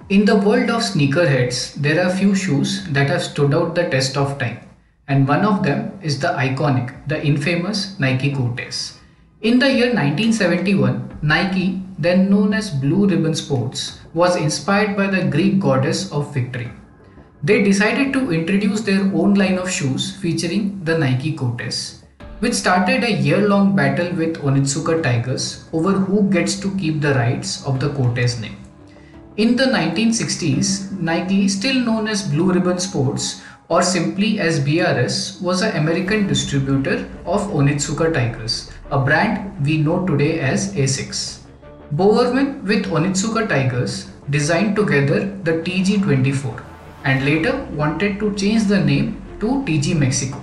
In the world of sneakerheads, there are few shoes that have stood out the test of time, and one of them is the iconic, the infamous Nike Cortez. In the year 1971, Nike, then known as Blue Ribbon Sports, was inspired by the Greek goddess of victory. They decided to introduce their own line of shoes featuring the Nike Cortez, which started a year-long battle with Onitsuka Tigers over who gets to keep the rights of the Cortez name. In the 1960s, Nike, still known as Blue Ribbon Sports or simply as BRS, was an American distributor of Onitsuka Tigers, a brand we know today as Asics. Bowerman with Onitsuka Tigers designed together the TG24 and later wanted to change the name to TG Mexico.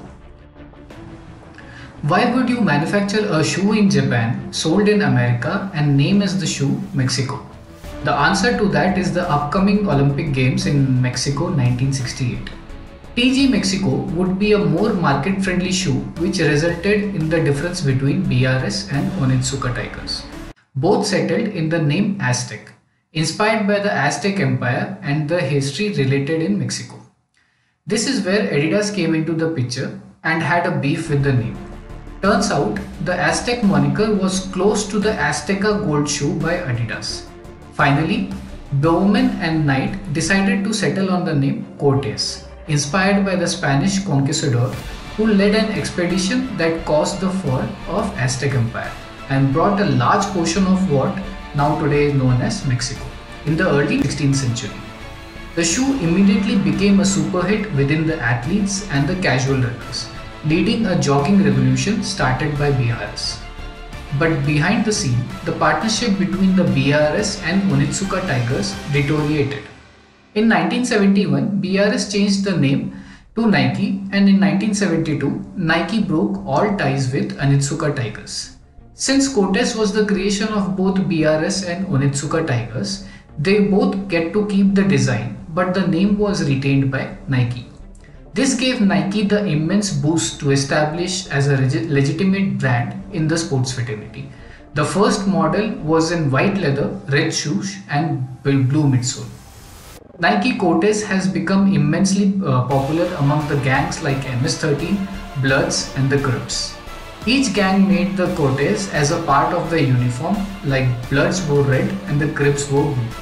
Why would you manufacture a shoe in Japan, sold in America, and name as the shoe Mexico? The answer to that is the upcoming Olympic Games in Mexico 1968. TG Mexico would be a more market-friendly shoe which resulted in the difference between BRS and Onitsuka Tigers. Both settled in the name Aztec, inspired by the Aztec Empire and the history related in Mexico. This is where Adidas came into the picture and had a beef with the name. Turns out the Aztec moniker was close to the Azteca Gold shoe by Adidas. Finally, Bowman and Knight decided to settle on the name Cortez, inspired by the Spanish conquistador who led an expedition that caused the fall of Aztec Empire and brought a large portion of what now today is known as Mexico in the early 16th century. The shoe immediately became a super hit within the athletes and the casual runners, leading a jogging revolution started by BRS. But behind the scene, the partnership between the BRS and Onitsuka Tigers deteriorated. In 1971, BRS changed the name to Nike, and in 1972, Nike broke all ties with Onitsuka Tigers. Since Cortez was the creation of both BRS and Onitsuka Tigers, they both get to keep the design, but the name was retained by Nike. This gave Nike the immense boost to establish as a legitimate brand in the sports fraternity. The first model was in white leather, red shoes and blue midsole. Nike Cortez has become immensely popular among the gangs like MS-13, Bloods and the Crips. Each gang made the Cortez as a part of their uniform, like Bloods wore red and the Crips wore blue.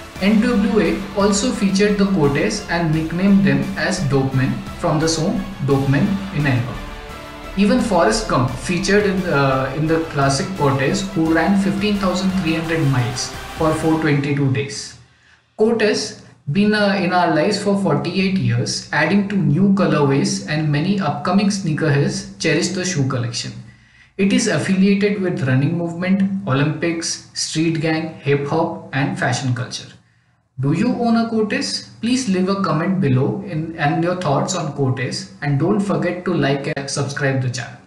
NWA also featured the Cortez and nicknamed them as Dope Men from the song Dope Men in album. Even Forrest Gump featured in the classic Cortez, who ran 15,300 miles for 422 days. Cortez been in our lives for 48 years, adding to new colorways, and many upcoming sneakerheads cherish the shoe collection. It is affiliated with running movement, Olympics, street gang, hip hop and fashion culture. Do you own a Cortez? Please leave a comment below and your thoughts on Cortez, and don't forget to like and subscribe the channel.